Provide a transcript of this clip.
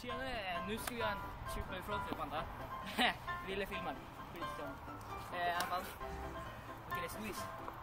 Tjenare, nu ska vi göra en super ifrån för panda. Ville filmar. Skitsamma. I alla fall. Okej, det är Swiss.